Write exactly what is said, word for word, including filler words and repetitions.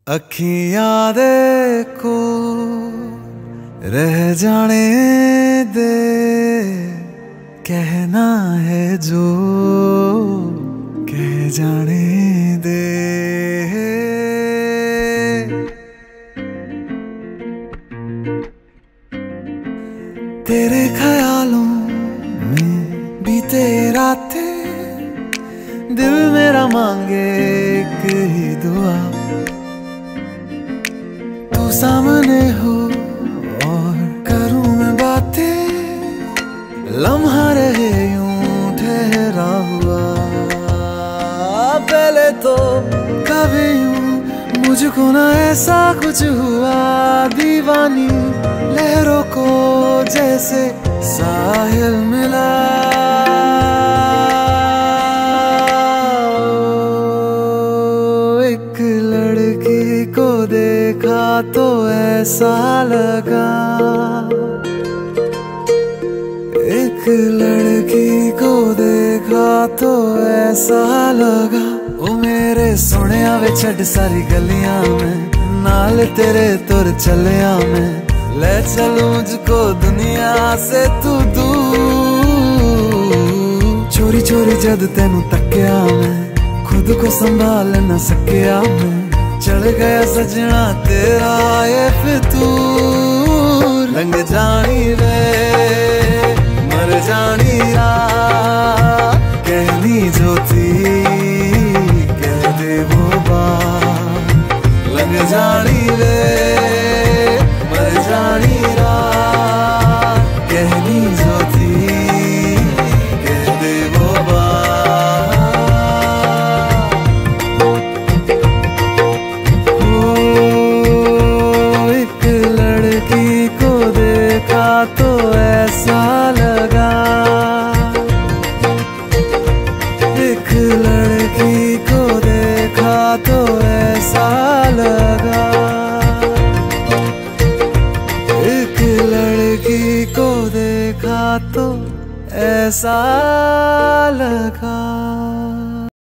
अखियां दे को रह जाने दे, कहना है जो कह जाने दे। तेरे ख्यालों में बीते रातें, दिल मेरा मांगे एक ही दुआ, तू सामने हो और करूं मैं बातें, लम्हा रहे यूं ठहरा हुआ। पहले तो कभी यूं मुझको ना ऐसा कुछ हुआ, दीवानी लहरों को जैसे साहिल मिला। एक लड़की को देखा तो ऐसा लगा, एक लड़की को देखा तो ऐसा लगा। ओ मेरे सोनिया वे छड़ सारी गलियां में, नाल तेरे तुर चलिया मैं, ले चलूं मुझको दुनिया से तू दूर। चोरी चोरी जद तेनू तक्या मैं, खुद को संभाल न सकिया मैं, चढ़ गया सजना तेरा ये फितूर। रंग जानी रे मर जानी रा, कहनी जो थी कह दे वो बात। लग जानी रे मर जानी रा, कहनी जो थी कह दे वो बात। ओ एक लड़की को देखा तो ऐसा लगा, एक लड़की को देखा तो ऐसा लगा, एक लड़की को देखा तो ऐसा लगा।